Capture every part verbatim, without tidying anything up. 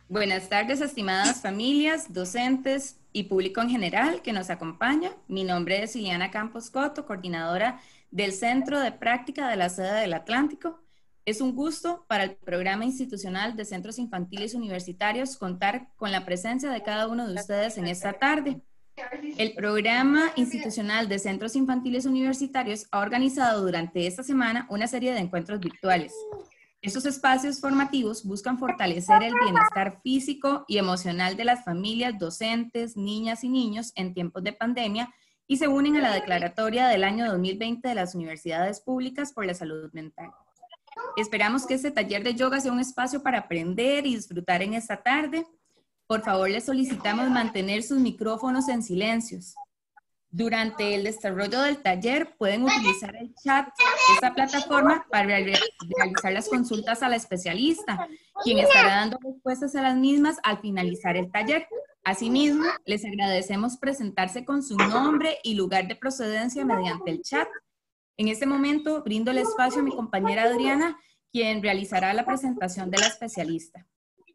Buenas tardes, estimadas familias, docentes y público en general que nos acompaña. Mi nombre es Ileana Campos Coto, coordinadora del Centro de Práctica de la Sede del Atlántico. Es un gusto para el Programa Institucional de Centros Infantiles Universitarios contar con la presencia de cada uno de ustedes en esta tarde. El Programa Institucional de Centros Infantiles Universitarios ha organizado durante esta semana una serie de encuentros virtuales. Estos espacios formativos buscan fortalecer el bienestar físico y emocional de las familias, docentes, niñas y niños en tiempos de pandemia y se unen a la declaratoria del año dos mil veinte de las universidades públicas por la salud mental. Esperamos que este taller de yoga sea un espacio para aprender y disfrutar en esta tarde. Por favor, les solicitamos mantener sus micrófonos en silencios. Durante el desarrollo del taller pueden utilizar el chat, esta plataforma, para realizar las consultas a la especialista, quien estará dando respuestas a las mismas al finalizar el taller. Asimismo, les agradecemos presentarse con su nombre y lugar de procedencia mediante el chat. En este momento brindo el espacio a mi compañera Adriana, quien realizará la presentación de la especialista.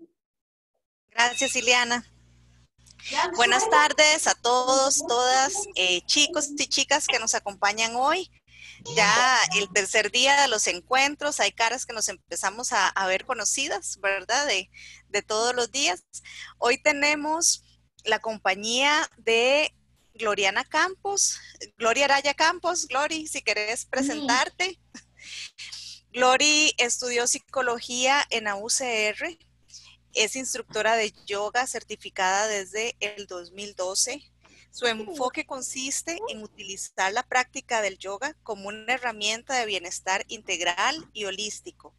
Gracias, Ileana. Buenas tardes a todos, todas, eh, chicos y chicas que nos acompañan hoy. Ya el tercer día de los encuentros, hay caras que nos empezamos a, a ver conocidas, ¿verdad? De, de todos los días. Hoy tenemos la compañía de Gloriana Campos, Gloria Araya Campos. Glory, si querés presentarte. Glory estudió psicología en la U C R. Es instructora de yoga certificada desde el dos mil doce. Su enfoque consiste en utilizar la práctica del yoga como una herramienta de bienestar integral y holístico.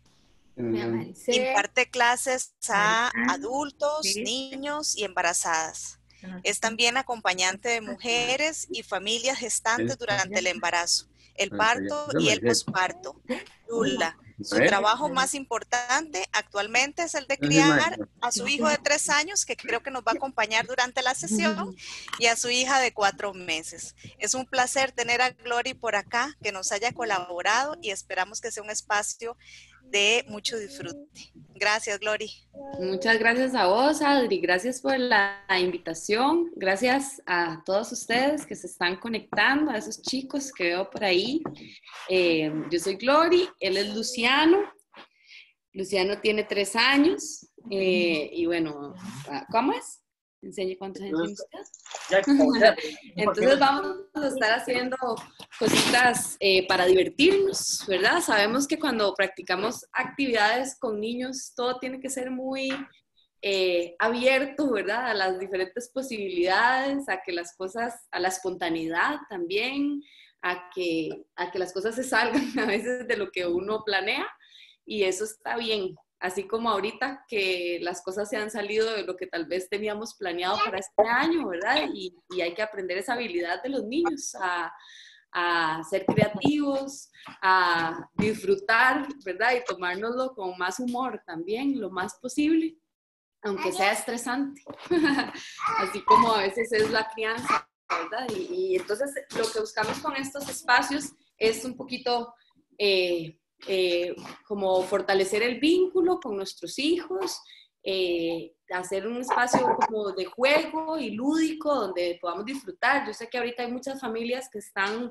Imparte clases a adultos, niños y embarazadas. Es también acompañante de mujeres y familias gestantes durante el embarazo, el parto y el posparto. Lula. Su trabajo más importante actualmente es el de criar a su hijo de tres años, que creo que nos va a acompañar durante la sesión, y a su hija de cuatro meses. Es un placer tener a Glory por acá, que nos haya colaborado, y esperamos que sea un espacio de mucho disfrute. Gracias, Glory. Muchas gracias a vos, Adri. Gracias por la invitación. Gracias a todos ustedes que se están conectando, a esos chicos que veo por ahí. Eh, yo soy Glory, él es Luciano. Luciano tiene tres años. Eh, y bueno, ¿cómo es? Enseñe cuántos años tiene usted. Entonces vamos a estar haciendo cositas eh, para divertirnos, ¿verdad? Sabemos que cuando practicamos actividades con niños todo tiene que ser muy eh, abierto, ¿verdad? A las diferentes posibilidades, a que las cosas, a la espontaneidad también, a que, a que las cosas se salgan a veces de lo que uno planea, y eso está bien. Así como ahorita que las cosas se han salido de lo que tal vez teníamos planeado para este año, ¿verdad? Y, y hay que aprender esa habilidad de los niños a, a ser creativos, a disfrutar, ¿verdad? Y tomárnoslo con más humor también, lo más posible, aunque sea estresante. Así como a veces es la crianza, ¿verdad? Y, y entonces lo que buscamos con estos espacios es un poquito... Eh, Eh, como fortalecer el vínculo con nuestros hijos, eh, hacer un espacio como de juego y lúdico donde podamos disfrutar. Yo sé que ahorita hay muchas familias que están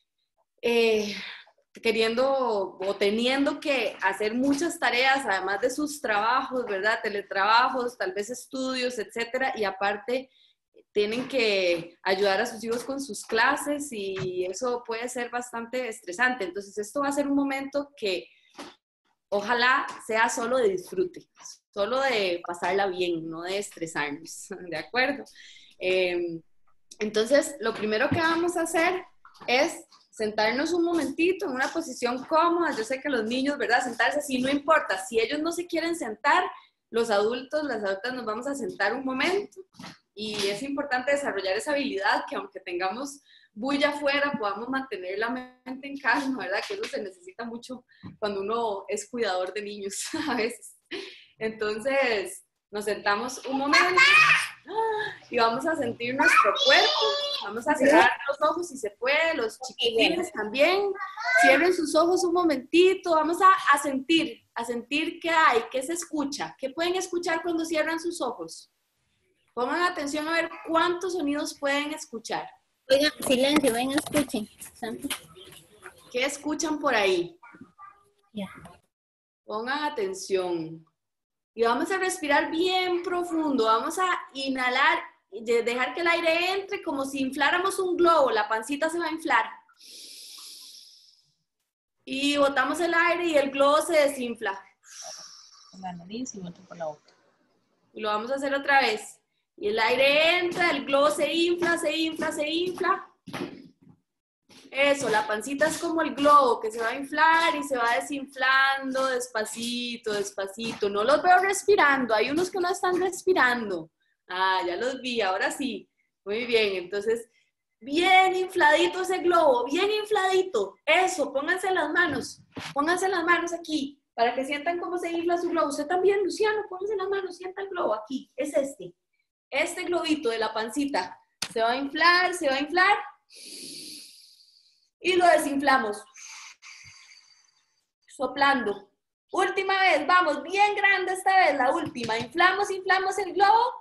eh, queriendo o teniendo que hacer muchas tareas, además de sus trabajos, ¿verdad? Teletrabajos, tal vez estudios, etcétera, y aparte tienen que ayudar a sus hijos con sus clases y eso puede ser bastante estresante. Entonces esto va a ser un momento que ojalá sea solo de disfrute, solo de pasarla bien, no de estresarnos, ¿de acuerdo? Eh, entonces lo primero que vamos a hacer es sentarnos un momentito en una posición cómoda. Yo sé que los niños, ¿verdad? Sentarse así, no importa. Si ellos no se quieren sentar, los adultos, las adultas nos vamos a sentar un momento. Y es importante desarrollar esa habilidad que aunque tengamos bulla afuera, podamos mantener la mente en calma, ¿verdad? Que eso se necesita mucho cuando uno es cuidador de niños a veces. Entonces, nos sentamos un momento y vamos a sentir nuestro cuerpo. Vamos a cerrar los ojos si se puede, los chiquitines también. Cierren sus ojos un momentito. Vamos a, a sentir, a sentir qué hay, qué se escucha, qué pueden escuchar cuando cierran sus ojos. Pongan atención a ver cuántos sonidos pueden escuchar. Oigan, silencio, ven, escuchen. Santi. ¿Qué escuchan por ahí? Ya. Pongan atención. Y vamos a respirar bien profundo. Vamos a inhalar, dejar que el aire entre como si infláramos un globo. La pancita se va a inflar. Y botamos el aire y el globo se desinfla. Por la nariz y otro por la boca. Y lo vamos a hacer otra vez. Y el aire entra, el globo se infla, se infla, se infla. Eso, la pancita es como el globo que se va a inflar y se va desinflando despacito, despacito. No los veo respirando, hay unos que no están respirando. Ah, ya los vi, ahora sí. Muy bien, entonces, bien infladito ese globo, bien infladito. Eso, pónganse las manos, pónganse las manos aquí para que sientan cómo se infla su globo. Usted también, Luciano, pónganse las manos, sienta el globo aquí, es este. Este globito de la pancita se va a inflar, se va a inflar y lo desinflamos. Soplando. Última vez, vamos, bien grande esta vez, la última. Inflamos, inflamos el globo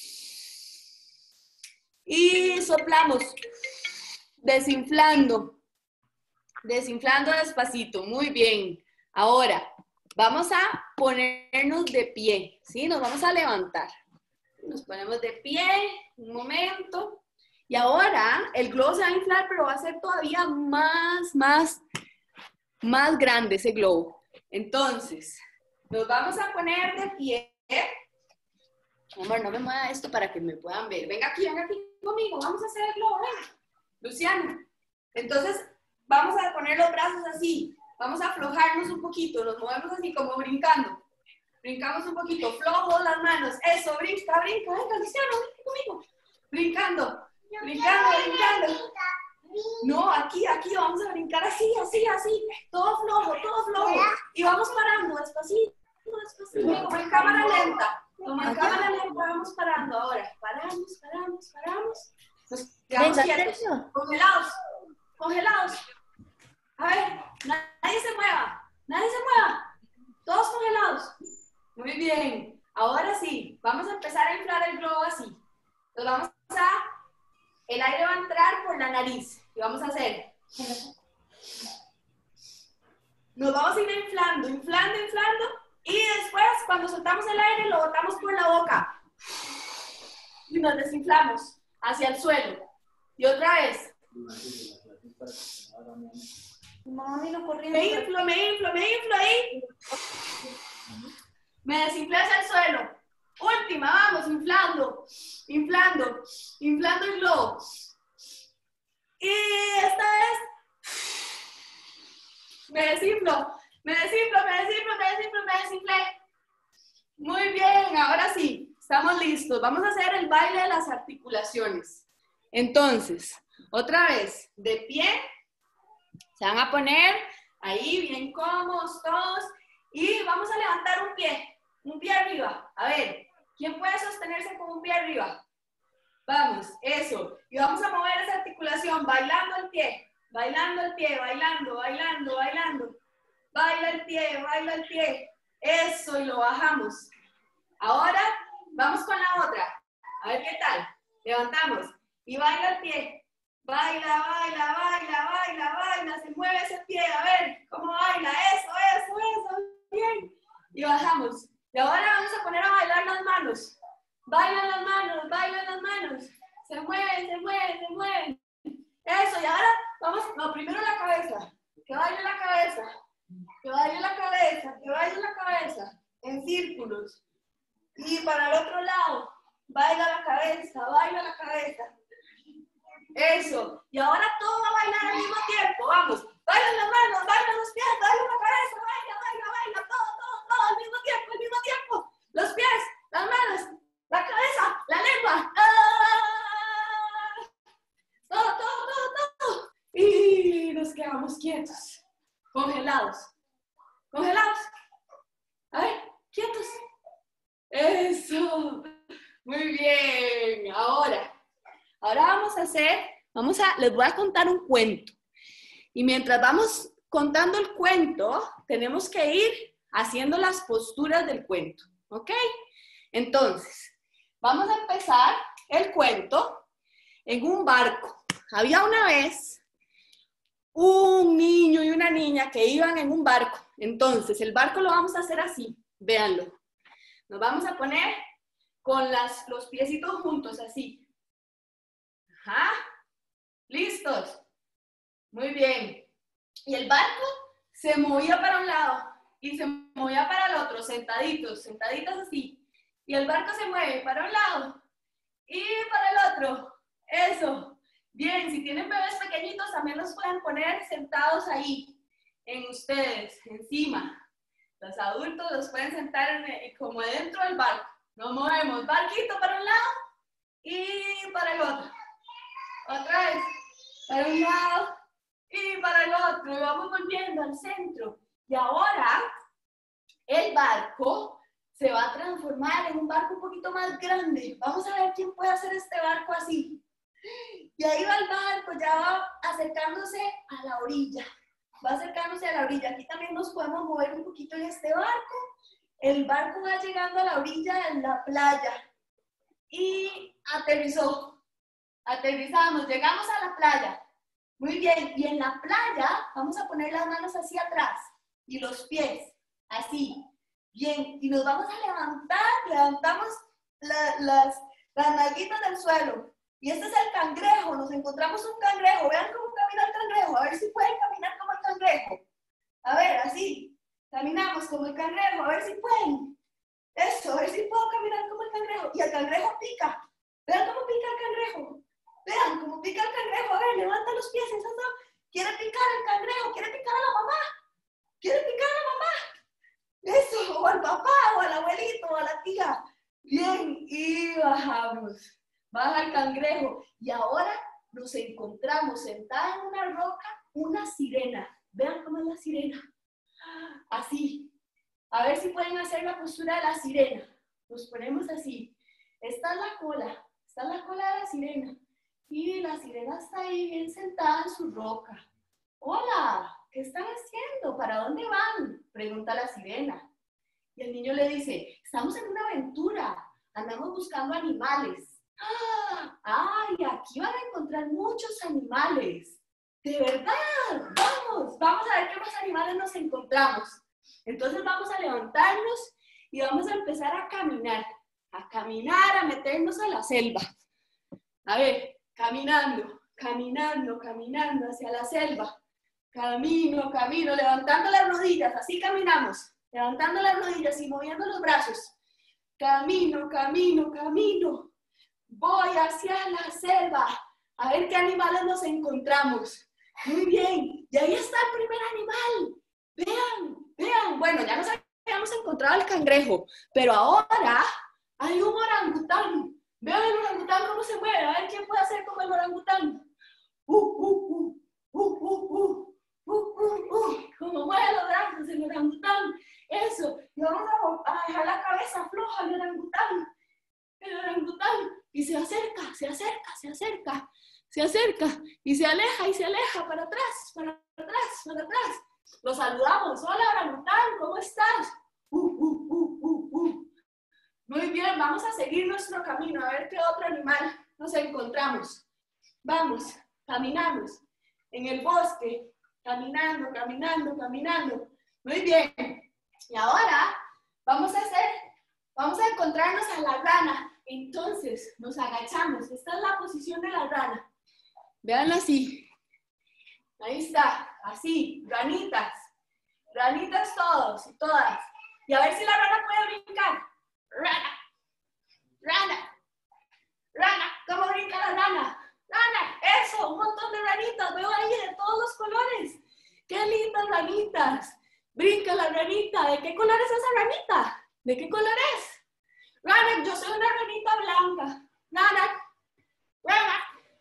y soplamos. Desinflando. Desinflando despacito, muy bien. Ahora, vamos a ponernos de pie, ¿sí? Nos vamos a levantar. Nos ponemos de pie, un momento. Y ahora el globo se va a inflar, pero va a ser todavía más, más, más grande ese globo. Entonces, nos vamos a poner de pie. Amor, no me mueva esto para que me puedan ver. Venga aquí, venga aquí conmigo. Vamos a hacer el globo, venga. Luciano. Entonces, vamos a poner los brazos así. Vamos a aflojarnos un poquito. Nos movemos así como brincando. Brincamos un poquito, flojo las manos. Eso, brinca, brinca. Venga, Luciano, brinca conmigo. Brincando, brincando, brincando. No, aquí, aquí, vamos a brincar así, así, así. Todo flojo, todo flojo. Y vamos parando, despacito, despacito. Como en cámara lenta. Como en cámara lenta, vamos parando ahora. Paramos, paramos, paramos. Nos quedamos quietos. Congelados, congelados. A ver, nadie se mueva, nadie se mueva. Todos congelados. Muy bien, ahora sí, vamos a empezar a inflar el globo así. Entonces vamos a, el aire va a entrar por la nariz y vamos a hacer. Nos vamos a ir inflando, inflando, inflando y después cuando soltamos el aire lo botamos por la boca y nos desinflamos hacia el suelo. Y otra vez. Me inflo, me inflo, me inflo ahí. Me desinflé hacia el suelo. Última, vamos, inflando, inflando, inflando el globo. Y esta vez me desinflo, me desinflo, me desinflo, me desinflo, me desinflé. Muy bien, ahora sí, estamos listos. Vamos a hacer el baile de las articulaciones. Entonces, otra vez, de pie. Se van a poner ahí bien cómodos todos. Y vamos a levantar un pie. Un pie arriba. A ver, ¿quién puede sostenerse con un pie arriba? Vamos, eso. Y vamos a mover esa articulación, bailando el pie, bailando el pie, bailando, bailando, bailando. Baila el pie, baila el pie. Eso, y lo bajamos. Ahora, vamos con la otra. A ver qué tal. Levantamos. Y baila el pie. Baila, baila, baila, baila, baila. Se mueve ese pie. A ver, ¿cómo baila? Eso, eso, eso. Bien. Y bajamos. Y ahora vamos a poner a bailar las manos. Bailan las manos, bailan las manos. Se mueven, se mueven, se mueven. Eso, y ahora vamos, no, primero la cabeza. Que baile la cabeza. Que baile la cabeza, que baile la cabeza. En círculos. Y para el otro lado, baila la cabeza, baila la cabeza. Eso. Y ahora todo va a bailar al mismo tiempo. Vamos. Bailan las manos, bailan los pies, baila la cabeza, baila, baila, baila. Todo, todo, todo al mismo tiempo, al mismo tiempo. Los pies, las manos, la cabeza, la lengua. ¡Ah! Todo, todo, todo, todo. Y nos quedamos quietos. Congelados. Congelados. A ver, quietos. Eso. Muy bien. Ahora. Ahora vamos a hacer, vamos a, les voy a contar un cuento. Y mientras vamos contando el cuento, tenemos que ir haciendo las posturas del cuento, ¿ok? Entonces, vamos a empezar el cuento en un barco. Había una vez un niño y una niña que iban en un barco. Entonces, el barco lo vamos a hacer así, véanlo. Nos vamos a poner con las, los piecitos juntos, así. Ajá. ¿Listos? Muy bien. Y el barco se movía para un lado y se movía para el otro, sentaditos, sentaditos así. Y el barco se mueve para un lado y para el otro. Eso. Bien, si tienen bebés pequeñitos, también los pueden poner sentados ahí, en ustedes, encima. Los adultos los pueden sentar en, como dentro del barco. Nos movemos, barquito para un lado y para el otro. Otra vez, para un lado y para el otro. Y vamos volviendo al centro. Y ahora, el barco se va a transformar en un barco un poquito más grande. Vamos a ver quién puede hacer este barco así. Y ahí va el barco, ya va acercándose a la orilla. Va acercándose a la orilla. Aquí también nos podemos mover un poquito en este barco. El barco va llegando a la orilla de la playa. Y aterrizó. Aterrizamos, llegamos a la playa. Muy bien, y en la playa vamos a poner las manos hacia atrás y los pies, así. Bien, y nos vamos a levantar, levantamos la, las, las nalguitas del suelo. Y este es el cangrejo, nos encontramos un cangrejo. Vean cómo camina el cangrejo, a ver si pueden caminar como el cangrejo. A ver, así, caminamos como el cangrejo, a ver si pueden. Eso, a ver si puedo caminar como el cangrejo. Y el cangrejo pica. Vean cómo pica el cangrejo. Vean cómo pica el cangrejo. A ver, levanta los pies. Eso no. Quiere picar el cangrejo. Quiere picar a la mamá. Quiere picar a la mamá. Eso. O al papá, o al abuelito, o a la tía. Bien. Y bajamos. Baja el cangrejo. Y ahora nos encontramos sentada en una roca una sirena. Vean cómo es la sirena. Así. A ver si pueden hacer la postura de la sirena. Nos ponemos así. Esta es la cola. Esta es la cola de la sirena. Y la sirena está ahí bien sentada en su roca. Hola, ¿qué están haciendo? ¿Para dónde van? Pregunta la sirena. Y el niño le dice, estamos en una aventura. Andamos buscando animales. ¡Ah! ¡Ay! Aquí van a encontrar muchos animales. ¿De verdad? Vamos, vamos a ver qué más animales nos encontramos. Entonces vamos a levantarnos y vamos a empezar a caminar. A caminar, a meternos a la selva. A ver. Caminando, caminando, caminando hacia la selva. Camino, camino, levantando las rodillas, así caminamos. Levantando las rodillas y moviendo los brazos. Camino, camino, camino. Voy hacia la selva. A ver qué animales nos encontramos. Muy bien, y ahí está el primer animal. Vean, vean. Bueno, ya nos habíamos encontrado el cangrejo, pero ahora hay un orangután. Vean el orangután cómo se mueve. A ver quién puede hacer como el orangután. Uh, uh, uh, uh, uh, uh, uh, uh, uh. Como mueve los brazos el orangután. Eso. Y vamos a, a dejar la cabeza floja al orangután. El orangután. Y se acerca, se acerca, se acerca. Se acerca. Y se aleja y se aleja. Para atrás, para atrás, para atrás. Lo saludamos. Hola orangután, ¿cómo estás? Uh, uh, uh, uh, uh. Muy bien, vamos a seguir nuestro camino, a ver qué otro animal nos encontramos. Vamos, caminamos en el bosque, caminando, caminando, caminando. Muy bien. Y ahora vamos a hacer, vamos a encontrarnos a la rana. Entonces, nos agachamos. Esta es la posición de la rana. Vean así. Ahí está, así, ranitas. Ranitas todos y todas. Y a ver si la rana puede brincar. Rana, rana, rana, ¿cómo brinca la rana? Rana, eso, un montón de ranitas, veo ahí de todos los colores. ¡Qué lindas ranitas! Brinca la ranita, ¿de qué color es esa ranita? ¿De qué color es? Rana, yo soy una ranita blanca. Rana, rana,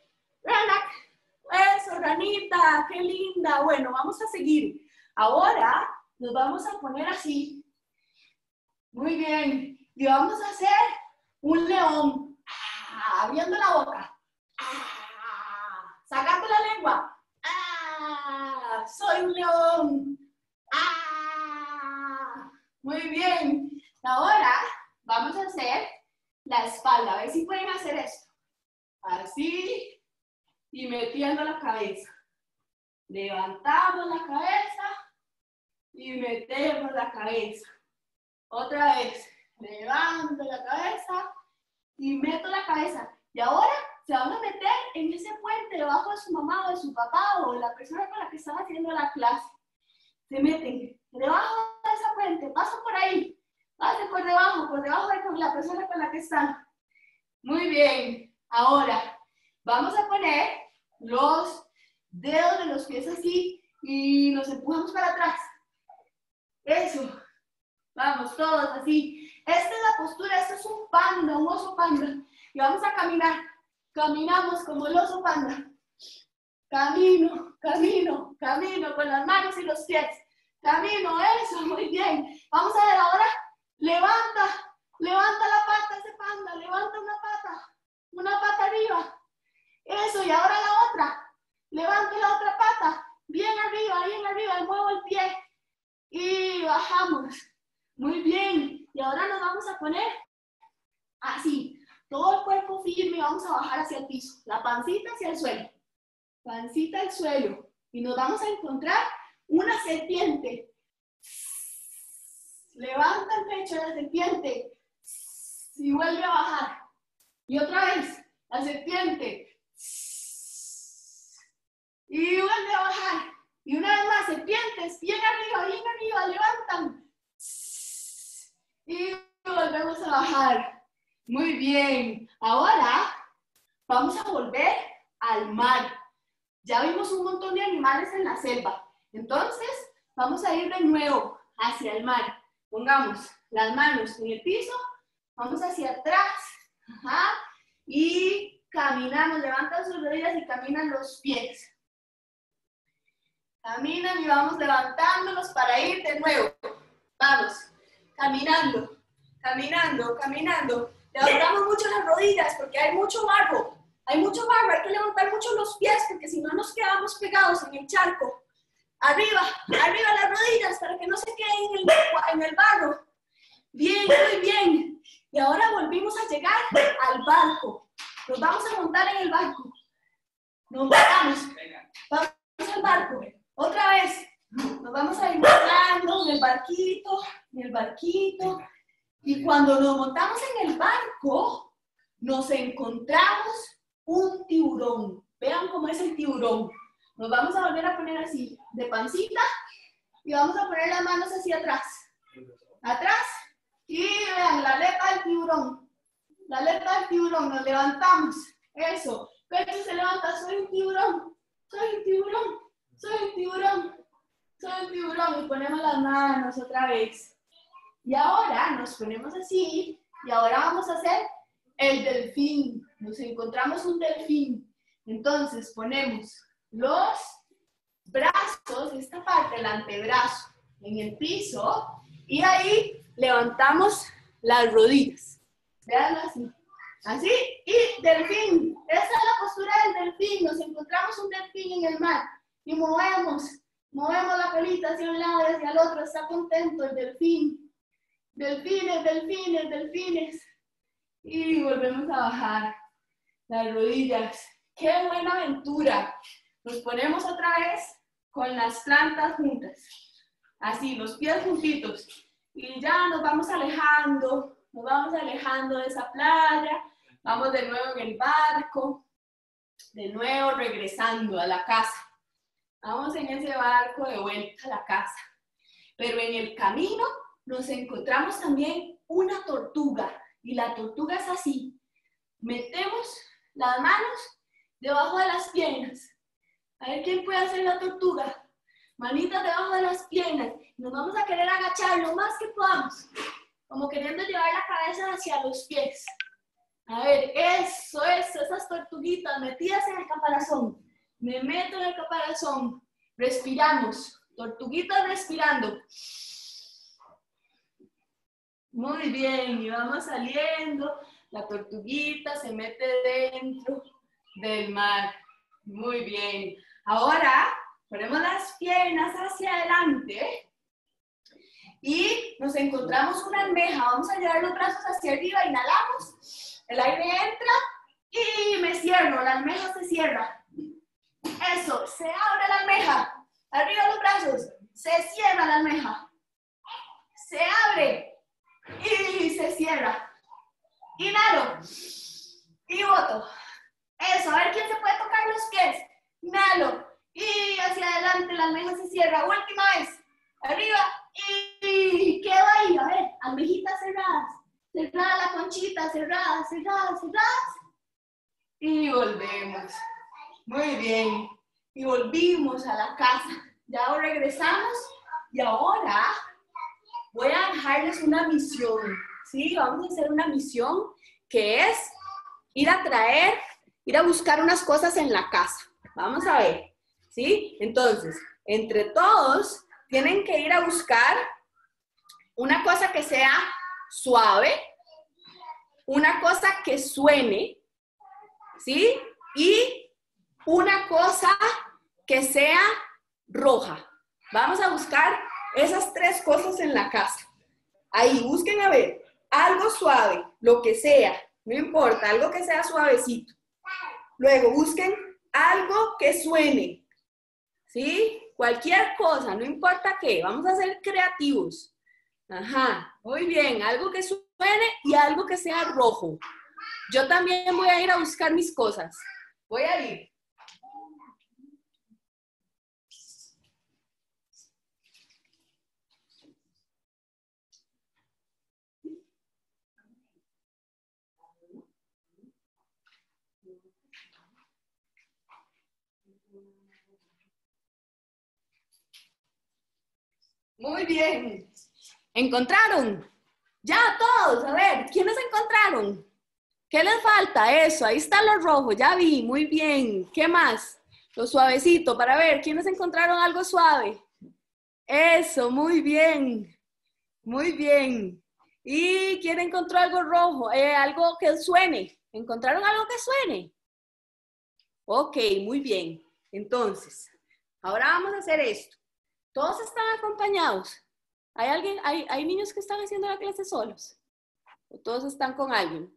rana, eso, ranita, qué linda. Bueno, vamos a seguir. Ahora nos vamos a poner así. Muy bien. Y vamos a hacer un león. Ah, abriendo la boca. Ah, sacando la lengua. Ah, soy un león. Ah, Muy bien. Ahora vamos a hacer la espalda. A ver si pueden hacer esto. Así. Y metiendo la cabeza. Levantamos la cabeza y metemos la cabeza. Otra vez. Levanto la cabeza y meto la cabeza. Y ahora se van a meter en ese puente debajo de su mamá o de su papá o de la persona con la que están haciendo la clase. Se meten debajo de esa puente, pasan por ahí, pasen por debajo, por debajo de la persona con la que están. Muy bien. Ahora vamos a poner los dedos de los pies así y nos empujamos para atrás. Eso. Vamos, todos así. Esta es la postura, esto es un panda, un oso panda. Y vamos a caminar. Caminamos como el oso panda. Camino, camino, camino con las manos y los pies. Camino, eso, muy bien. Vamos a ver ahora. Levanta, levanta la pata ese panda, levanta una pata. Una pata arriba. Eso, y ahora la otra. Levanta la otra pata. Bien arriba, bien arriba, muevo el pie. Y bajamos. Muy bien. Y ahora nos vamos a poner así. Todo el cuerpo firme y vamos a bajar hacia el piso. La pancita hacia el suelo. Pancita al suelo. Y nos vamos a encontrar una serpiente. Levanta el pecho de la serpiente. Y vuelve a bajar. Y otra vez. La serpiente. Y vuelve a bajar. Y una vez más, serpientes. Bien arriba, bien arriba. Levantan. Y volvemos a bajar. Muy bien. Ahora vamos a volver al mar. Ya vimos un montón de animales en la selva. Entonces, vamos a ir de nuevo hacia el mar. Pongamos las manos en el piso. Vamos hacia atrás. Ajá. Y caminamos. Levantan sus rodillas y caminan los pies. Caminan y vamos levantándonos para ir de nuevo. Vamos. Caminando, caminando, caminando. Levantamos mucho las rodillas porque hay mucho barro. Hay mucho barro, hay que levantar mucho los pies porque si no nos quedamos pegados en el charco. Arriba, arriba las rodillas para que no se queden en el, en el barro. Bien, muy bien. Y ahora volvimos a llegar al barco. Nos vamos a montar en el barco. Nos montamos. Vamos al barco. Otra vez. Nos vamos a ir montando en el barquito, en el barquito. Y cuando nos montamos en el barco, nos encontramos un tiburón. Vean cómo es el tiburón. Nos vamos a volver a poner así, de pancita, y vamos a poner las manos hacia atrás. Atrás, y vean la aleta del tiburón. La aleta del tiburón, nos levantamos. Eso, pecho se levanta, soy un tiburón, soy un tiburón, soy un tiburón. Soy un tiburón y ponemos las manos otra vez. Y ahora nos ponemos así y ahora vamos a hacer el delfín. Nos encontramos un delfín. Entonces ponemos los brazos, esta parte, el antebrazo, en el piso y ahí levantamos las rodillas. Veanlo así. Así y delfín. Esa es la postura del delfín. Nos encontramos un delfín en el mar y movemos. Movemos la colita hacia un lado y hacia el otro. Está contento el delfín. Delfines, delfines, delfines. Y volvemos a bajar las rodillas. ¡Qué buena aventura! Nos ponemos otra vez con las plantas juntas. Así, los pies juntitos. Y ya nos vamos alejando. Nos vamos alejando de esa playa. Vamos de nuevo en el barco. De nuevo regresando a la casa. Vamos en ese barco de vuelta a la casa. Pero en el camino nos encontramos también una tortuga. Y la tortuga es así. Metemos las manos debajo de las piernas. A ver quién puede hacer la tortuga. Manitas debajo de las piernas. Nos vamos a querer agachar lo más que podamos. Como queriendo llevar la cabeza hacia los pies. A ver, eso, eso, esas tortuguitas metidas en el caparazón. Me meto en el caparazón. Respiramos. Tortuguitas respirando. Muy bien. Y vamos saliendo. La tortuguita se mete dentro del mar. Muy bien. Ahora ponemos las piernas hacia adelante. y nos encontramos una almeja. Vamos a llevar los brazos hacia arriba, inhalamos, el aire entra y me cierro, la almeja se cierra. Eso, se abre la almeja, arriba los brazos, se cierra la almeja, se abre y se cierra. Inhalo y boto. Eso, a ver quién se puede tocar los pies. Inhalo y hacia adelante, la almeja se cierra. Última vez, arriba y quedo ahí. A ver, almejitas cerradas, cerrada la conchita, cerrada, cerrada, cerradas. Y volvemos. Muy bien. Y volvimos a la casa. Ya regresamos y ahora voy a dejarles una misión. ¿Sí? Vamos a hacer una misión que es ir a traer, ir a buscar unas cosas en la casa. Vamos a ver. ¿Sí? Entonces, entre todos tienen que ir a buscar una cosa que sea suave, una cosa que suene, ¿sí? Y una cosa que sea roja. Vamos a buscar esas tres cosas en la casa. Ahí, busquen a ver, algo suave, lo que sea, no importa, algo que sea suavecito. Luego, busquen algo que suene, ¿sí? Cualquier cosa, no importa qué, vamos a ser creativos. Ajá, muy bien, algo que suene y algo que sea rojo. Yo también voy a ir a buscar mis cosas. Voy a ir. Muy bien. ¿Encontraron? Ya todos, a ver, ¿quiénes encontraron? ¿Qué les falta? Eso, ahí está lo rojo, ya vi, muy bien. ¿Qué más? Lo suavecito, para ver, ¿quiénes encontraron algo suave? Eso, muy bien, muy bien. ¿Y quién encontró algo rojo? Eh, algo que suene. ¿Encontraron algo que suene? Ok, muy bien. Entonces, ahora vamos a hacer esto. ¿Todos están acompañados? ¿Hay alguien, hay, hay niños que están haciendo la clase solos? ¿O todos están con alguien?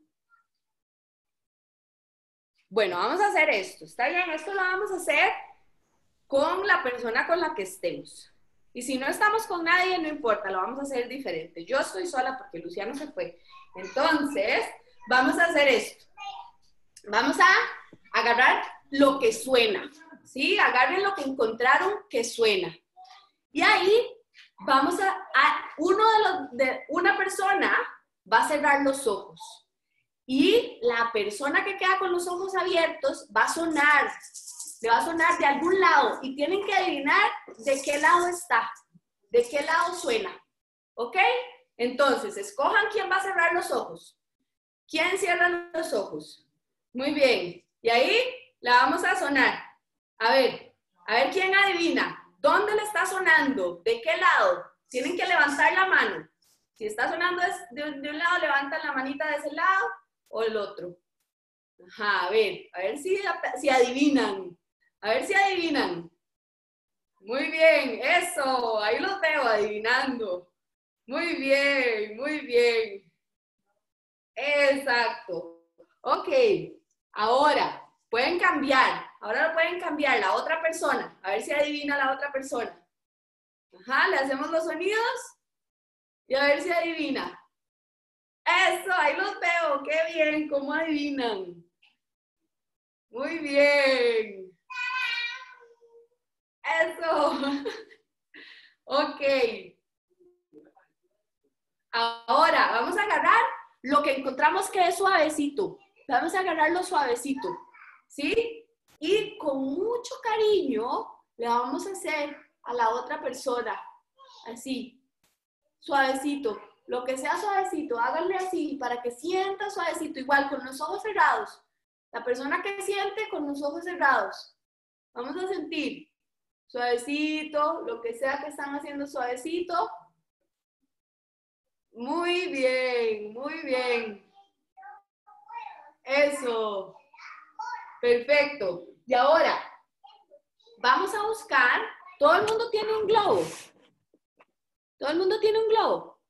Bueno, vamos a hacer esto. ¿Está bien? Esto lo vamos a hacer con la persona con la que estemos. Y si no estamos con nadie, no importa, lo vamos a hacer diferente. Yo estoy sola porque Luciano se fue. Entonces, vamos a hacer esto. Vamos a agarrar lo que suena. ¿Sí? Agarren lo que encontraron que suena. Y ahí vamos a, a uno de los, de una persona va a cerrar los ojos. Y la persona que queda con los ojos abiertos va a sonar, le va a sonar de algún lado y tienen que adivinar de qué lado está, de qué lado suena, ¿ok? Entonces, escojan quién va a cerrar los ojos. ¿Quién cierra los ojos? Muy bien. Y ahí la vamos a sonar. A ver, a ver quién adivina. ¿Dónde le está sonando? ¿De qué lado? Tienen que levantar la mano. Si está sonando de, de un lado, levantan la manita de ese lado o el otro. Ajá, a ver, a ver si, si adivinan. A ver si adivinan. Muy bien, eso, ahí los veo adivinando. Muy bien, muy bien. Exacto. Ok, ahora pueden cambiar. Ahora lo pueden cambiar la otra persona. A ver si adivina la otra persona. Ajá, le hacemos los sonidos y a ver si adivina. Eso, ahí los veo. Qué bien, cómo adivinan. Muy bien. Eso. Ok. Ahora vamos a agarrar lo que encontramos que es suavecito. Vamos a agarrarlo suavecito. ¿Sí? Y con mucho cariño le vamos a hacer a la otra persona. Así. Suavecito. Lo que sea suavecito, háganle así para que sienta suavecito. Igual con los ojos cerrados. La persona que siente con los ojos cerrados. Vamos a sentir suavecito, lo que sea que están haciendo suavecito. Muy bien, muy bien. Eso. Perfecto. Y ahora, vamos a buscar, todo el mundo tiene un globo. ¿Todo el mundo tiene un globo?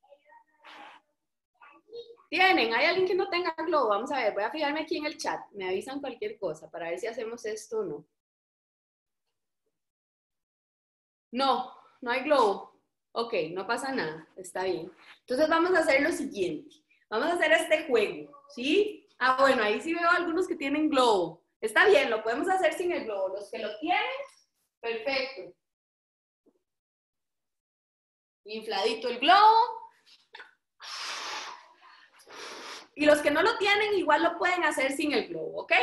¿Tienen? ¿Hay alguien que no tenga globo? Vamos a ver, voy a fijarme aquí en el chat. Me avisan cualquier cosa para ver si hacemos esto o no. No, no hay globo. Ok, no pasa nada, está bien. Entonces vamos a hacer lo siguiente. Vamos a hacer este juego, ¿sí? Ah, bueno, ahí sí veo algunos que tienen globo. Está bien, lo podemos hacer sin el globo. Los que lo tienen, perfecto. Infladito el globo. Y los que no lo tienen, igual lo pueden hacer sin el globo, ¿ok?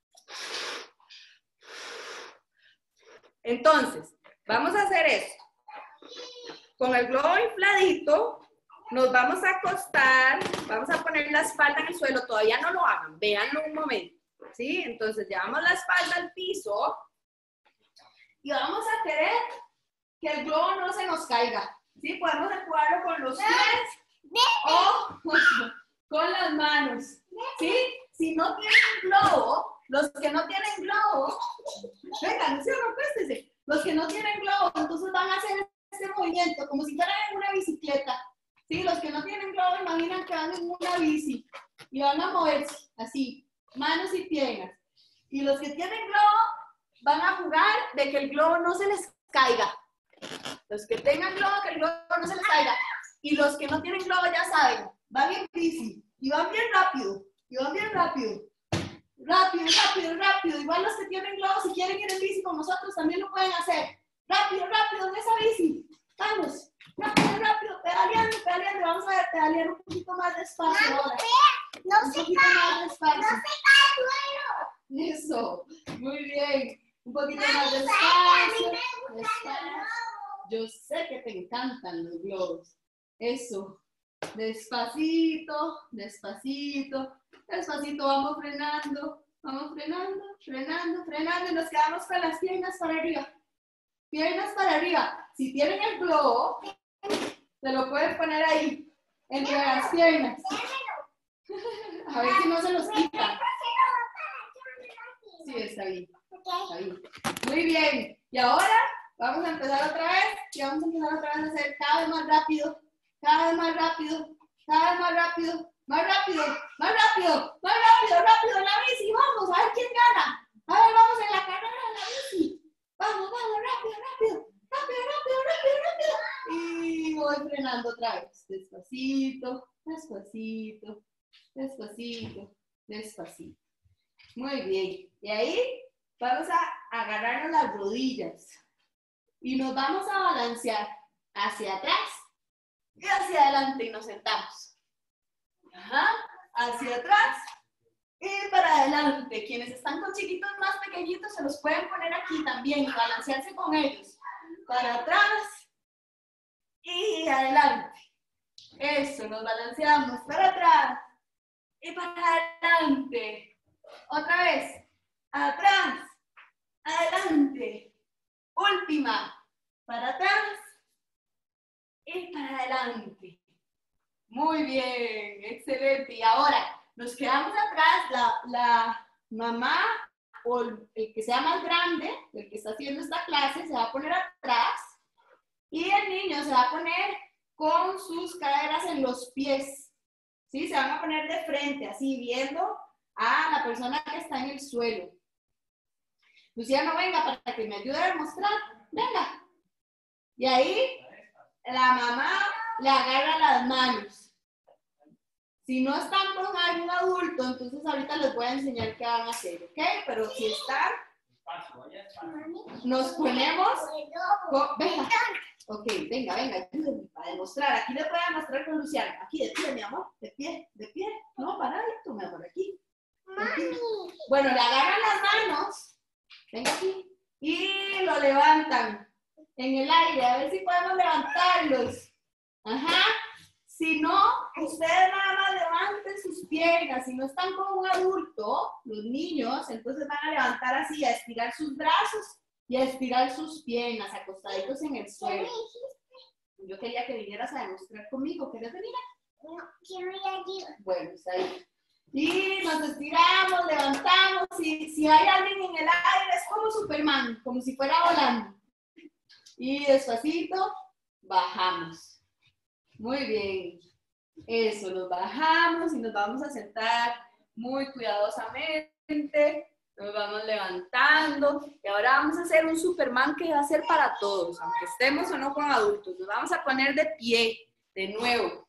Entonces, vamos a hacer esto. Con el globo infladito, nos vamos a acostar, vamos a poner la espalda en el suelo. Todavía no lo hagan, véanlo un momento, ¿sí? Entonces, llevamos la espalda al piso y vamos a querer que el globo no se nos caiga, ¿sí? Podemos jugarlo con los pies o con las manos, ¿sí? Si no tienen globo, los que no tienen globo, venga, no se acuéstese. Los que no tienen globo, entonces van a hacer este movimiento, como si fueran en una bicicleta, ¿sí? Los que no tienen globo, imaginan que van en una bici y van a moverse, así, manos y piernas. Y los que tienen globo, van a jugar de que el globo no se les caiga. Los que tengan globo, que el globo no se les caiga. Y los que no tienen globo, ya saben, van en bici y van bien rápido, y van bien rápido. Rápido, rápido, rápido. Igual los que tienen globo, si quieren ir en bici con nosotros, también lo pueden hacer. Rápido, rápido, en esa bici. Vamos. Rápido, rápido, pedaleando, pedaleando. Vamos a ver, pedalear un poquito más despacio No, ahora. no un se poquito cae, más despacio. no se cae el suelo. Eso. Muy bien. Un poquito más Mami, despacio. a mí me gustan Despacio. los Yo sé que te encantan los globos. Eso. Despacito, despacito. Despacito, vamos frenando, vamos frenando, frenando, frenando y nos quedamos con las piernas para arriba. Piernas para arriba. Si tienen el globo, se lo pueden poner ahí, entre las piernas. A ver si no se los quitan. Sí, está bien. Está bien. Muy bien. Y ahora vamos a empezar otra vez y vamos a empezar otra vez a hacer cada vez más rápido, cada vez más rápido, cada vez más rápido. Más rápido, más rápido, más rápido, rápido en la bici, vamos, a ver quién gana. A ver, vamos en la carrera de la bici. Vamos, vamos, rápido, rápido, rápido, rápido, rápido, rápido. Y voy frenando otra vez, despacito, despacito, despacito, despacito. Muy bien, y ahí vamos a agarrarnos las rodillas y nos vamos a balancear hacia atrás y hacia adelante y nos sentamos. Ajá, hacia atrás y para adelante. Quienes están con chiquitos más pequeñitos se los pueden poner aquí también y balancearse con ellos. Para atrás y adelante. Eso, nos balanceamos para atrás y para adelante. Otra vez, atrás, adelante. Última, para atrás y para adelante. Muy bien, excelente. Y ahora nos quedamos atrás, la, la mamá o el, el que sea más grande, el que está haciendo esta clase, se va a poner atrás y el niño se va a poner con sus caderas en los pies. ¿Sí? Se van a poner de frente, así, viendo a la persona que está en el suelo. Luciano, venga, para que me ayude a demostrar. Venga. Y ahí la mamá le agarra las manos. Si no están con algún adulto, entonces ahorita les voy a enseñar qué van a hacer, ¿ok? Pero si están, nos ponemos con, venga, ok, venga, venga, ayúdenme para demostrar. Aquí les voy a demostrar con Luciano. Aquí, de pie, mi amor, de pie, de pie. No, paradito, mi amor, aquí. aquí. Bueno, le agarran las manos, venga aquí, y lo levantan en el aire. A ver si podemos levantarlos. Ajá. Si no, ustedes nada más levanten sus piernas. Si no están con un adulto, los niños, entonces van a levantar así, a estirar sus brazos y a estirar sus piernas, acostaditos en el suelo. Yo quería que vinieras a demostrar conmigo. ¿Quieres venir? No, quiero ir allí. Bueno, está ahí. Y nos estiramos, levantamos. Y si hay alguien en el aire, es como Superman, como si fuera volando. Y despacito, bajamos. Muy bien. Eso, nos bajamos y nos vamos a sentar muy cuidadosamente. Nos vamos levantando. Y ahora vamos a hacer un Superman que va a ser para todos, aunque estemos o no con adultos. Nos vamos a poner de pie, de nuevo.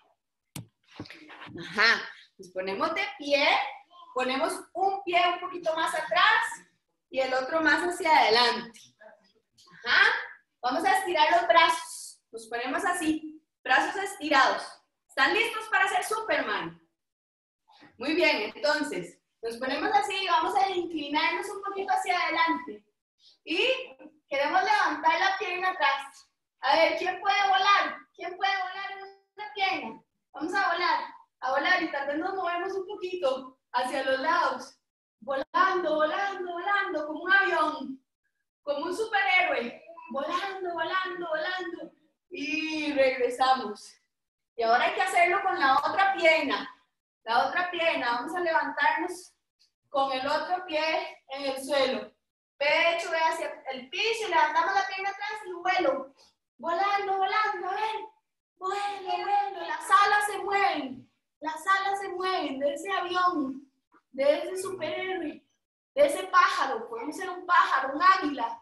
Ajá. Nos ponemos de pie. Ponemos un pie un poquito más atrás y el otro más hacia adelante. Ajá. Vamos a estirar los brazos. Nos ponemos así. Brazos estirados. ¿Están listos para hacer Superman? Muy bien, entonces, nos ponemos así y vamos a inclinarnos un poquito hacia adelante. Y queremos levantar la pierna atrás. A ver, ¿quién puede volar? ¿Quién puede volar en una pierna? Vamos a volar, a volar y tal vez nos movemos un poquito hacia los lados. Volando, volando, volando, como un avión, como un superhéroe. Volando, volando, volando. Y regresamos. Y ahora hay que hacerlo con la otra pierna. La otra pierna. Vamos a levantarnos con el otro pie en el suelo. Pecho ve hacia el piso y levantamos la pierna atrás y vuelo. Volando, volando, a ver. Vuelo, vuelo. Las alas se mueven. Las alas se mueven de ese avión, de ese superhéroe, de ese pájaro. Podemos ser un pájaro, un águila.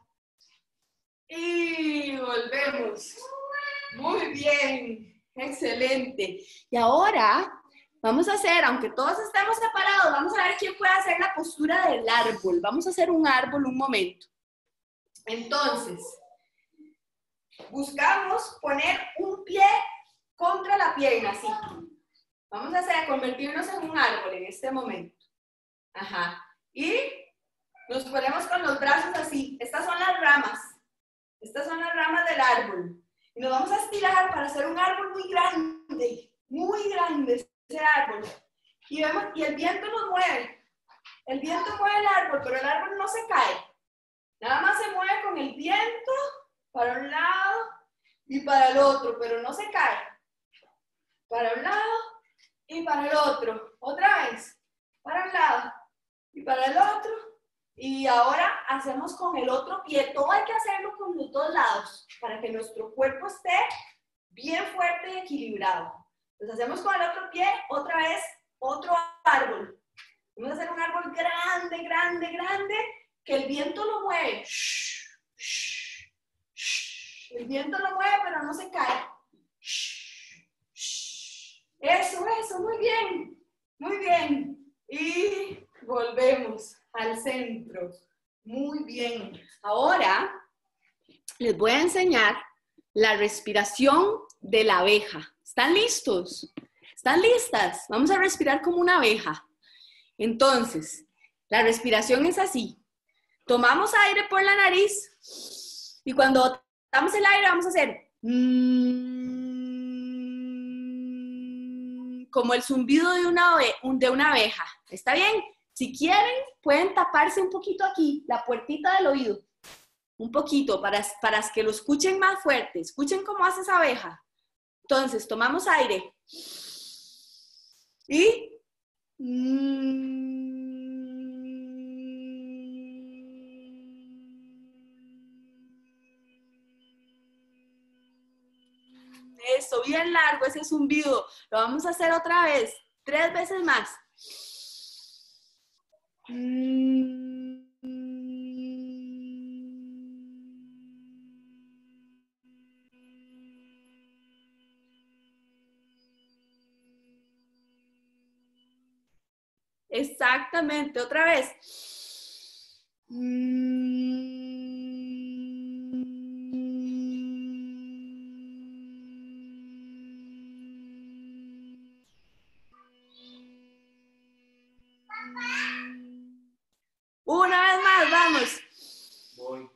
Y volvemos. Muy bien. Excelente. Y ahora vamos a hacer, aunque todos estemos separados, vamos a ver quién puede hacer la postura del árbol. Vamos a hacer un árbol un momento. Entonces, buscamos poner un pie contra la pierna, así. Vamos a hacer, convertirnos en un árbol en este momento. Ajá. Y nos ponemos con los brazos así. Estas son las ramas. Estas son las ramas del árbol. Y nos vamos a estirar para hacer un árbol muy grande, muy grande ese árbol. Y, vemos, y el viento nos mueve. El viento mueve el árbol, pero el árbol no se cae. Nada más se mueve con el viento para un lado y para el otro, pero no se cae. Para un lado y para el otro. Otra vez. Para un lado y para el otro. Y ahora hacemos con el otro pie. Todo hay que hacerlo con los dos lados para que nuestro cuerpo esté bien fuerte y equilibrado. Entonces hacemos con el otro pie, otra vez, otro árbol. Vamos a hacer un árbol grande, grande, grande, que el viento lo mueve. El viento lo mueve, pero no se cae. Eso, eso, muy bien, muy bien. Y volvemos al centro. Muy bien. Ahora les voy a enseñar la respiración de la abeja. ¿Están listos? ¿Están listas? Vamos a respirar como una abeja. Entonces, la respiración es así. Tomamos aire por la nariz y cuando botamos el aire vamos a hacer mmm, como el zumbido de una, de una abeja. ¿Está bien? Si quieren, pueden taparse un poquito aquí, la puertita del oído. Un poquito, para, para que lo escuchen más fuerte. Escuchen cómo hace esa abeja. Entonces, tomamos aire. Y... Eso, bien largo ese zumbido. Lo vamos a hacer otra vez. Tres veces más. Exactamente, otra vez. Una vez más, vamos. Voy.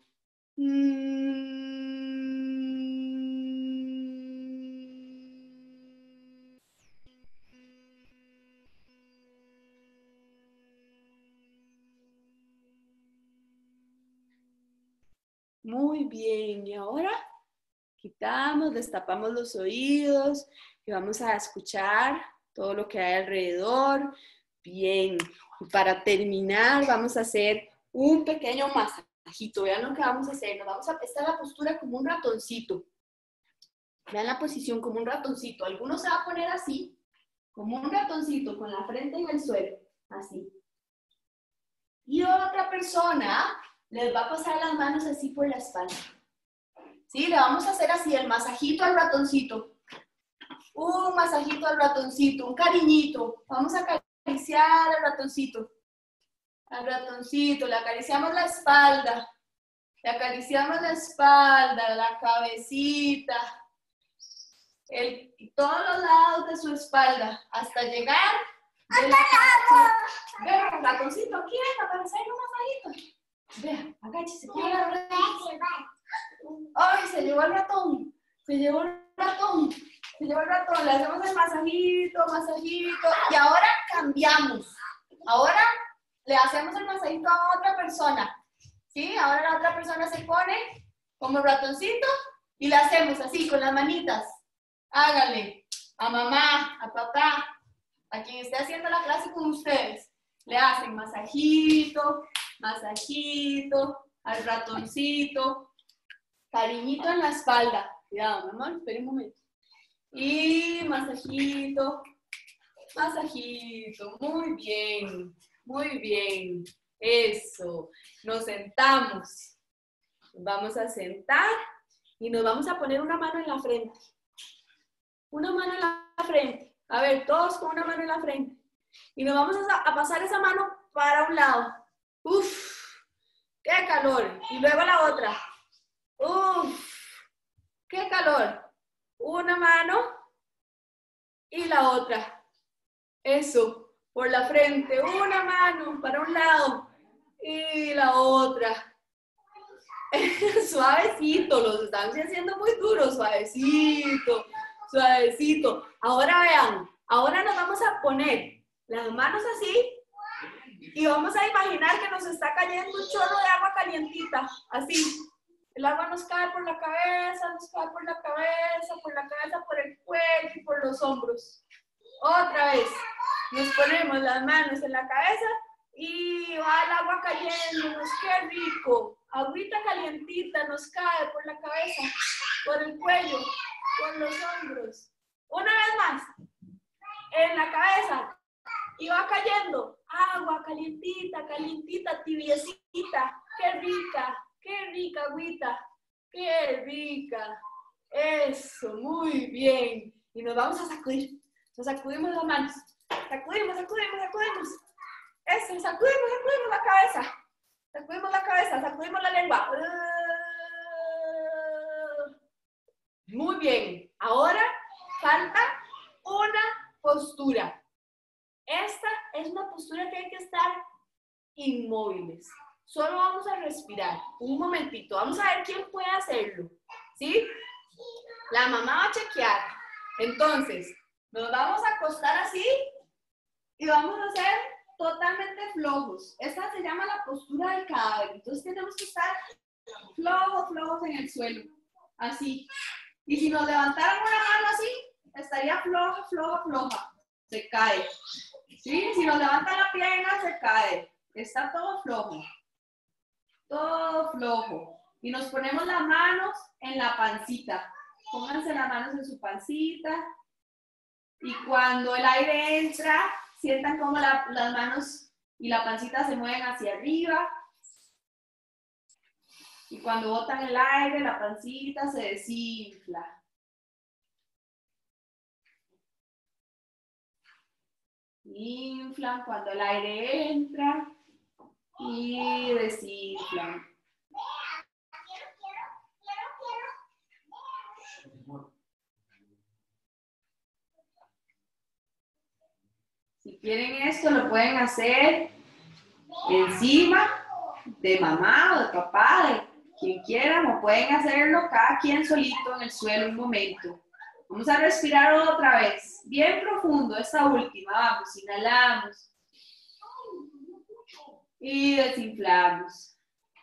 Muy bien, y ahora quitamos, destapamos los oídos y vamos a escuchar todo lo que hay alrededor. Bien, y para terminar vamos a hacer un pequeño masajito. Vean lo que vamos a hacer. Nos vamos a esta es la postura como un ratoncito. Vean la posición como un ratoncito. Algunos se va a poner así, como un ratoncito, con la frente en el suelo, así. Y otra persona les va a pasar las manos así por la espalda. ¿Sí? Le vamos a hacer así el masajito al ratoncito. Un masajito al ratoncito, un cariñito. Vamos a acariciar al ratoncito. Al ratoncito, le acariciamos la espalda. Le acariciamos la espalda, la cabecita. El, todos los lados de su espalda. Hasta llegar de la cabeza. Vean, ratoncito, aquí venga para hacer un masajito. Vea, agáchese. ¡Ay, se llevó el ratón! Se llevó el ratón. Se llevó el ratón. Le hacemos el masajito, masajito. Y ahora cambiamos. Ahora le hacemos el masajito a otra persona. ¿Sí? Ahora la otra persona se pone como ratoncito y le hacemos así, con las manitas. Háganle. A mamá, a papá, a quien esté haciendo la clase con ustedes. Le hacen masajito, masajito, al ratoncito. Cariñito en la espalda. Cuidado, mi amor, espere un momento. Y masajito, masajito. Muy bien, muy bien. Eso. Nos sentamos. Nos vamos a sentar y nos vamos a poner una mano en la frente. Una mano en la frente. A ver, todos con una mano en la frente. Y nos vamos a, a pasar esa mano para un lado. Uf, qué calor. Y luego la otra. Uf, qué calor. Una mano y la otra. Eso, por la frente. Una mano para un lado y la otra. Suavecito, los están haciendo muy duros. Suavecito, suavecito. Ahora vean, ahora nos vamos a poner las manos así y vamos a imaginar que nos está cayendo un chorro de agua calientita. Así. El agua nos cae por la cabeza, nos cae por la cabeza, por la cabeza, por el cuello y por los hombros. Otra vez. Nos ponemos las manos en la cabeza y va el agua cayéndonos. ¡Qué rico! Agüita calientita nos cae por la cabeza, por el cuello, por los hombros. Una vez más. En la cabeza. Y va cayendo. Agua calientita, calientita, tibiecita. ¡Qué rica! ¡Qué rica agüita! ¡Qué rica! Eso, muy bien. Y nos vamos a sacudir. Nos sacudimos las manos. Sacudimos, sacudimos, sacudimos. Eso, sacudimos, sacudimos la cabeza. Sacudimos la cabeza, sacudimos la lengua. Muy bien. Ahora falta una postura. Esta es una postura que hay que estar inmóviles. Solo vamos a respirar. Un momentito. Vamos a ver quién puede hacerlo. ¿Sí? La mamá va a chequear. Entonces, nos vamos a acostar así y vamos a hacer totalmente flojos. Esta se llama la postura del cadáver. Entonces tenemos que estar flojos, flojos en el suelo. Así. Y si nos levantaran una mano así, estaría floja, floja, floja. Se cae. ¿Sí? Si nos levantan la pierna, se cae. Está todo flojo. Todo flojo. Y nos ponemos las manos en la pancita. Pónganse las manos en su pancita. Y cuando el aire entra, sientan como la, las manos y la pancita se mueven hacia arriba. Y cuando botan el aire, la pancita se desinfla. Inflan cuando el aire entra y desinflan. Si quieren esto, lo pueden hacer encima de mamá o de papá, de quien quieran, o pueden hacerlo cada quien solito en el suelo un momento. Vamos a respirar otra vez, bien profundo, esta última, vamos, inhalamos y desinflamos.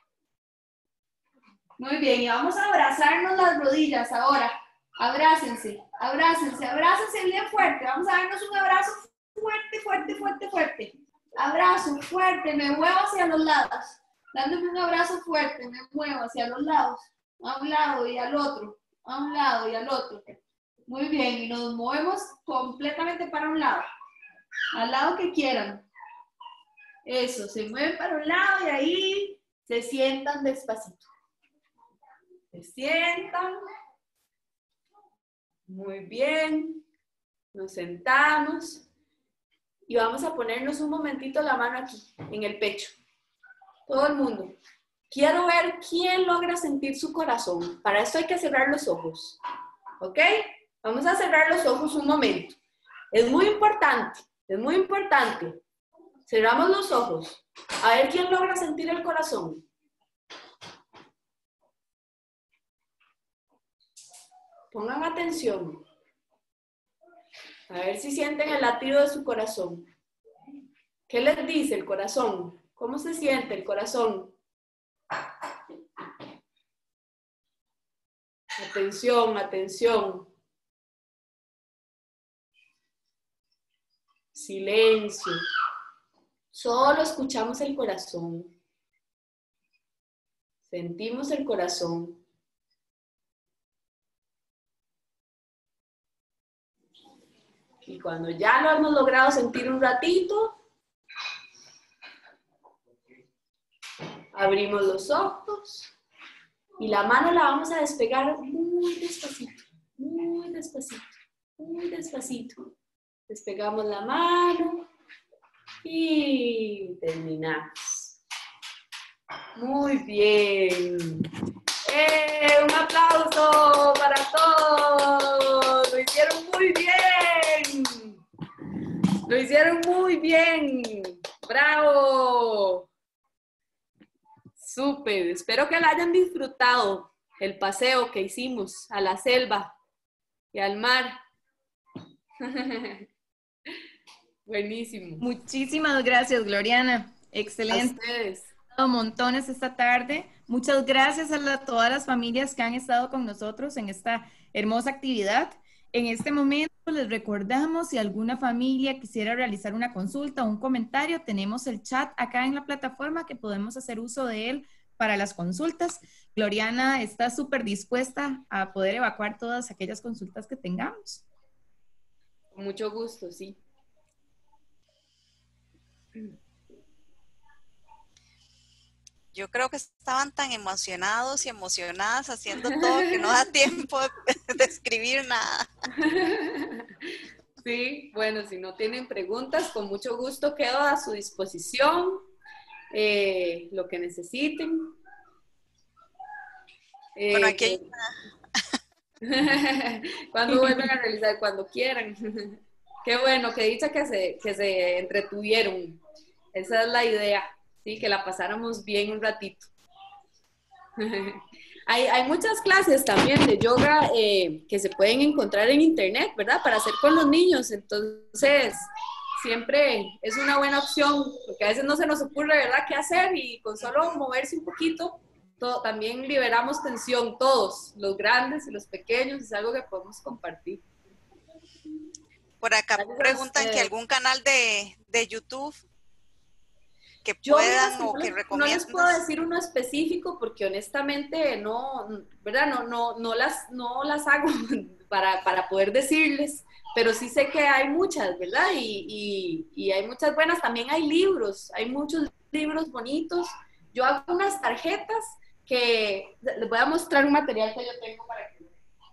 Muy bien, y vamos a abrazarnos las rodillas ahora, abrácense, abrácense, abrácense bien fuerte, vamos a darnos un abrazo fuerte, fuerte, fuerte, fuerte, abrazo fuerte, me muevo hacia los lados, dándome un abrazo fuerte, me muevo hacia los lados, a un lado y al otro. a un lado y al otro. Muy bien, y nos movemos completamente para un lado, al lado que quieran. Eso, se mueven para un lado y ahí se sientan despacito. Se sientan. Muy bien. Nos sentamos y vamos a ponernos un momentito la mano aquí, en el pecho. Todo el mundo. Quiero ver quién logra sentir su corazón. Para esto hay que cerrar los ojos. ¿Ok? Vamos a cerrar los ojos un momento. Es muy importante, es muy importante. Cerramos los ojos. A ver quién logra sentir el corazón. Pongan atención. A ver si sienten el latido de su corazón. ¿Qué les dice el corazón? ¿Cómo se siente el corazón? Atención, atención. Silencio. Solo escuchamos el corazón. Sentimos el corazón. Y cuando ya lo hemos logrado sentir un ratito, abrimos los ojos y la mano la vamos a despegar muy despacito, muy despacito, muy despacito. Despegamos la mano y terminamos. Muy bien. ¡Eh! ¡Un aplauso para todos! ¡Lo hicieron muy bien! ¡Lo hicieron muy bien! ¡Bravo! Súper. Espero que la hayan disfrutado el paseo que hicimos a la selva y al mar. Buenísimo. Muchísimas gracias, Gloriana. Excelente. A ustedes. Montones esta tarde. Muchas gracias a la, todas las familias que han estado con nosotros en esta hermosa actividad. En este momento les recordamos, si alguna familia quisiera realizar una consulta o un comentario, tenemos el chat acá en la plataforma que podemos hacer uso de él para las consultas. Gloriana está súper dispuesta a poder evacuar todas aquellas consultas que tengamos. Con mucho gusto, sí. Yo creo que estaban tan emocionados y emocionadas haciendo todo que no da tiempo de escribir nada. Sí, bueno, si no tienen preguntas, con mucho gusto quedo a su disposición, eh, lo que necesiten. Eh, Bueno, aquí hay una... Cuando vuelvan a realizar, cuando quieran. Qué bueno, que dicha que se, que se entretuvieron. Esa es la idea. Sí, que la pasáramos bien un ratito. hay, hay muchas clases también de yoga eh, que se pueden encontrar en internet, ¿verdad? Para hacer con los niños. Entonces, siempre es una buena opción, porque a veces no se nos ocurre, ¿verdad?, qué hacer, y con solo moverse un poquito, todo, también liberamos tensión, todos, los grandes y los pequeños, es algo que podemos compartir. por acá Gracias, preguntan eh, que algún canal de, de YouTube que Yo puedan no, o que no recomienden. les puedo decir uno específico porque honestamente no, ¿verdad? No, no, no, las, no las hago para, para poder decirles, pero sí sé que hay muchas, ¿verdad? Y, y, y hay muchas buenas. También hay libros, hay muchos libros bonitos. Yo hago unas tarjetas que les voy a mostrar un material que yo tengo para que...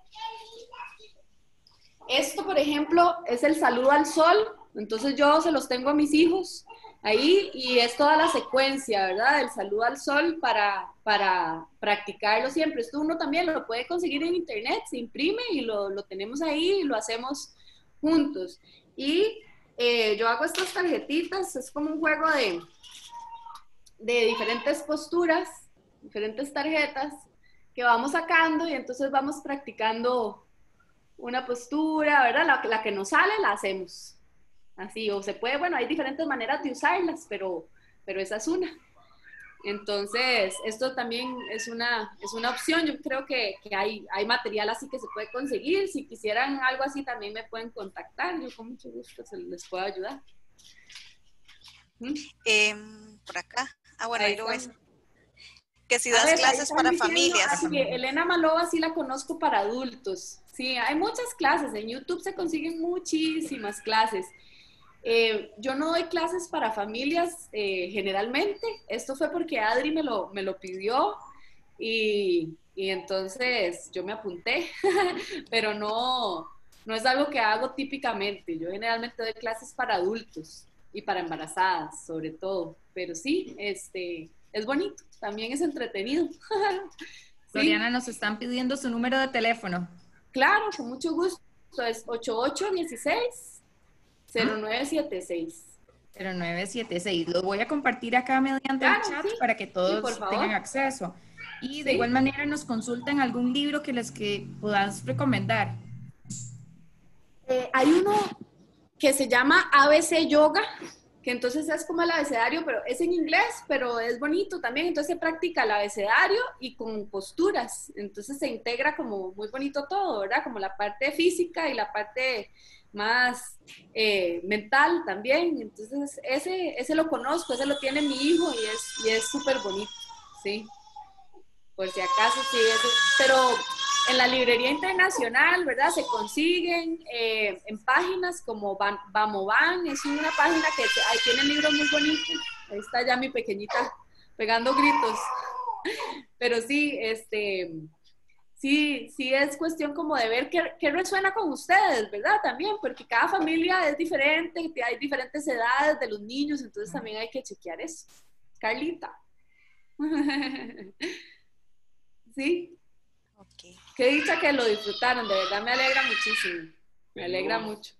Esto, por ejemplo, es el saludo al sol. Entonces yo se los tengo a mis hijos ahí y es toda la secuencia, ¿verdad? El saludo al sol para, para practicarlo siempre. Esto uno también lo puede conseguir en internet, se imprime y lo, lo tenemos ahí y lo hacemos juntos. Y eh, yo hago estas tarjetitas, es como un juego de, de diferentes posturas, diferentes tarjetas que vamos sacando y entonces vamos practicando una postura, ¿verdad? La, la que nos sale la hacemos. Así, o se puede, bueno, hay diferentes maneras de usarlas, pero, pero esa es una. Entonces, esto también es una, es una opción. Yo creo que, que hay, hay material así que se puede conseguir. Si quisieran algo así, también me pueden contactar. Yo con mucho gusto se les puedo ayudar. ¿Mm? Eh, por acá. Ah, bueno, ahí, ahí lo ves. que si A das ver, ahí clases están para diciendo, familias. ah, sí, Elena Malova sí la conozco para adultos. Sí, hay muchas clases. En YouTube se consiguen muchísimas clases. Eh, yo no doy clases para familias eh, generalmente. Esto fue porque Adri me lo, me lo pidió y, y entonces yo me apunté, pero no, no es algo que hago típicamente. Yo generalmente doy clases para adultos y para embarazadas, sobre todo. Pero sí, este, es bonito, también es entretenido. Gloriana, Sí, nos están pidiendo su número de teléfono. claro, con mucho gusto. Es ocho ocho uno seis, cero nueve siete seis. cero nueve siete seis. Lo voy a compartir acá mediante el Claro, chat sí, para que sí, por todos tengan favor. acceso. Y de Sí. igual manera nos consultan algún libro que les que puedas recomendar. Eh, hay uno que se llama A B C Yoga, que entonces es como el abecedario, pero es en inglés, pero es bonito también. Entonces se practica el abecedario y con posturas. Entonces se integra como muy bonito todo, ¿verdad? Como la parte física y la parte más eh, mental también. Entonces ese, ese lo conozco, ese lo tiene mi hijo y es y es súper bonito, ¿sí? Por si acaso, sí, eso, pero en la librería internacional, ¿verdad? Se consiguen eh, en páginas como Ban, Bamoban, es una página que ahí tiene libros muy bonitos. Ahí está ya mi pequeñita pegando gritos. Pero sí, este, sí, sí es cuestión como de ver qué, qué resuena con ustedes, ¿verdad? También, porque cada familia es diferente, hay diferentes edades de los niños, entonces también hay que chequear eso. Carlita. Sí. Okay. Qué dicha que lo disfrutaron, de verdad me alegra muchísimo. Me alegra mucho.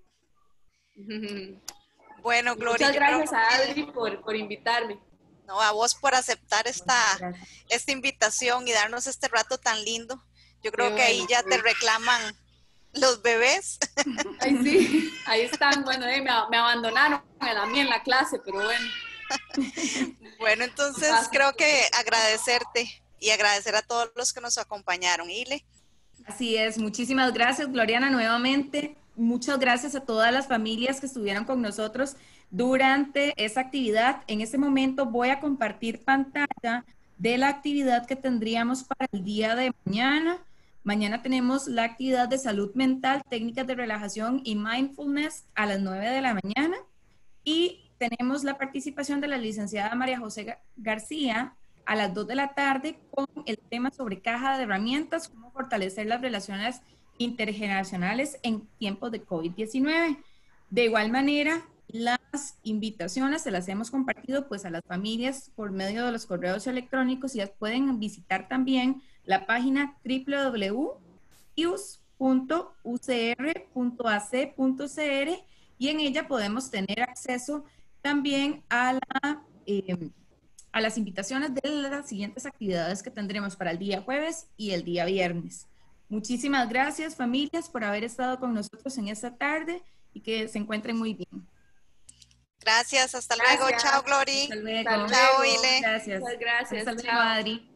Bueno, Gloria, Muchas yo creo gracias a Adri por, por invitarme. no, a vos por aceptar esta, Gracias. esta invitación y darnos este rato tan lindo. Yo creo Qué que ahí bueno, ya qué te bueno. reclaman los bebés. Ay, sí, ahí están. Bueno, eh, me, me abandonaron a mí en la clase, pero bueno. Bueno, entonces Pasa. creo que agradecerte y agradecer a todos los que nos acompañaron. Ile. Así es, muchísimas gracias, Gloriana, nuevamente. Muchas gracias a todas las familias que estuvieron con nosotros durante esa actividad. En este momento voy a compartir pantalla de la actividad que tendríamos para el día de mañana. Mañana tenemos la actividad de salud mental, técnicas de relajación y mindfulness a las nueve de la mañana. Y tenemos la participación de la licenciada María José García a las dos de la tarde con el tema sobre caja de herramientas, cómo fortalecer las relaciones intergeneracionales en tiempos de COVID diecinueve. De igual manera, las invitaciones se las hemos compartido pues a las familias por medio de los correos electrónicos y ya pueden visitar también la página doble u doble u doble u punto i u s punto u c r punto a c punto c r y en ella podemos tener acceso también a, la, eh, a las invitaciones de las siguientes actividades que tendremos para el día jueves y el día viernes. Muchísimas gracias, familias, por haber estado con nosotros en esta tarde y que se encuentren muy bien. Gracias, hasta luego. Gracias. Chao, Glory. Hasta luego. Hasta Chao, luego. Ile. Gracias. Muchas gracias. Hasta luego, Chao. Adri.